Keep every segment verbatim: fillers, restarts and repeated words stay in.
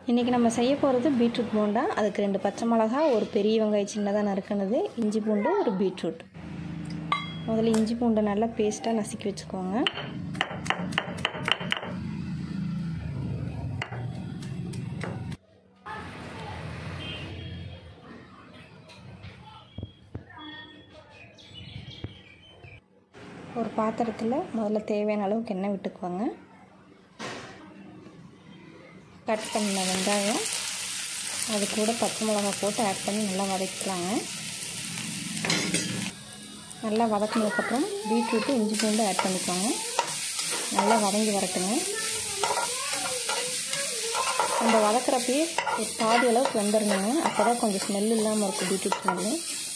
இன்றைக்கி நம்ம செய்ய போகிறது பீட்ரூட் போண்டா. அதுக்கு ரெண்டு பச்சை மிளகா, ஒரு பெரிய வெங்காயம் சின்னதாக நறுக்கினது, இஞ்சி பூண்டு, ஒரு பீட்ரூட். முதல்ல இஞ்சி பூண்டை நல்லா பேஸ்ட்டாக நசுக்கி வச்சுக்கோங்க. ஒரு பாத்திரத்தில் முதல்ல தேவையான அளவுக்கு எண்ணெய் விட்டுக்குவாங்க. கட் பண்ண வெங்காயம், அது கூட பச்சை மிளகா போட்டு ஆட் பண்ணி நல்லா வதக்கிக்கலாங்க. நல்லா வதக்கினதுக்கப்புறம் பீட்ரூட்டு இஞ்சி பூண்டு ஆட் பண்ணிக்கோங்க. நல்லா வதங்கி வரட்டுங்க. நம்ம வதக்கிறப்பயே ஒரு பாதி அளவுக்கு வெந்துடணுங்க. அப்போ தான் கொஞ்சம் ஸ்மெல் இல்லாமல் இருக்கும், பீட்ரூட் ஸ்மெல்லு.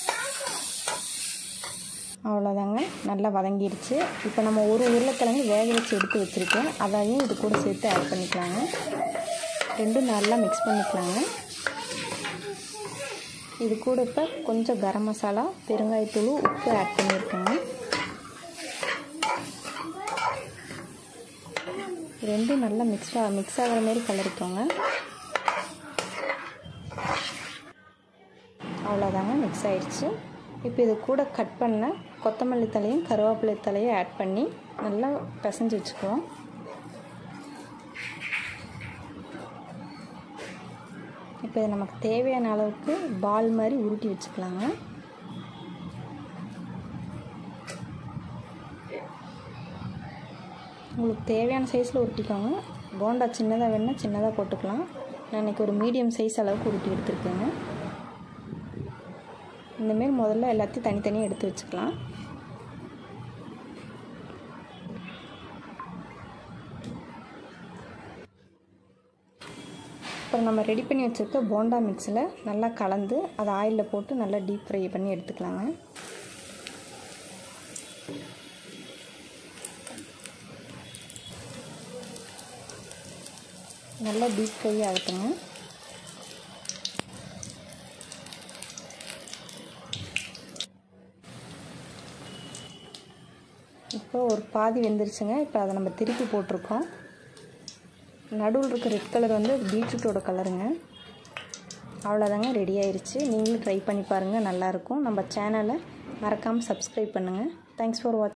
அவ்வளோதாங்க, நல்லா வதங்கிடுச்சு. இப்போ நம்ம ஒரு உருளைக்கிழங்கு வேக வச்சு எடுத்து வச்சுருக்கேன், அதையும் இது கூட சேர்த்து ஆட் பண்ணிக்கலாங்க. ரெண்டும் நல்லா மிக்ஸ் பண்ணிக்கலாங்க. இது கூட இப்போ கொஞ்சம் கரம் மசாலா, பெருங்காயத்தூள், உப்பு ஆட் பண்ணியிருக்கேங்க. ரெண்டும் நல்லா மிக்ஸ் மிக்ஸ் ஆகிற மாதிரி கலரிக்கோங்க. அவ்வளோதாங்க, மிக்ஸ் ஆகிடுச்சு. இப்போ இது கூட கட் பண்ண கொத்தமல்லி தலையும் கருவேப்பிலை தலையும் ஆட் பண்ணி நல்லா பிசைஞ்சு வச்சுக்குவோம். இப்போ இது நமக்கு தேவையான அளவுக்கு பால் மாதிரி உருட்டி வச்சுக்கலாங்க. உங்களுக்கு தேவையான சைஸில் உருட்டிக்கோங்க. போண்டா சின்னதாக வேணுன்னா சின்னதாக போட்டுக்கலாம். நான் இன்றைக்கி ஒரு மீடியம் சைஸ் அளவுக்கு உருட்டி எடுத்துருக்கேங்க. இந்தமாரி முதல்ல எல்லாத்தையும் தனித்தனியாக எடுத்து வச்சுக்கலாம். அப்புறம் நம்ம ரெடி பண்ணி வச்சுருக்க போண்டா மிக்ஸில் நல்லா கலந்து அதை ஆயிலில் போட்டு நல்லா டீப் ஃப்ரை பண்ணி எடுத்துக்கலாங்க. நல்லா டீப் ஃப்ரை ஆகட்டுங்க. இப்போ ஒரு பாதி வெந்துருச்சுங்க. இப்போ அதை நம்ம திருப்பி போட்டிருக்கோம். நடுவில் இருக்க ரெட் கலர் வந்து பீட்ரூட்டோட கலருங்க. அவ்வளோதாங்க, ரெடி ஆயிடுச்சு. நீங்களும் ட்ரை பண்ணி பாருங்கள், நல்லாயிருக்கும். நம்ம சேனலை மறக்காமல் சப்ஸ்கிரைப் பண்ணுங்கள். தேங்க்ஸ் ஃபார் வாட்சிங்.